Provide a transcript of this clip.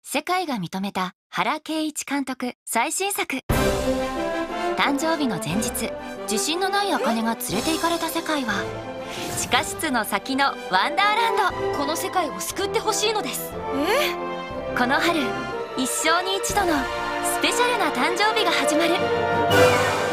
世界が認めた原敬一監督最新作。誕生日の前日、自信のない茜が連れて行かれた世界は地下室の先のワンダーランド。 この世界を救ってほしいのです。 この春、一生に一度のスペシャルな誕生日が始まる。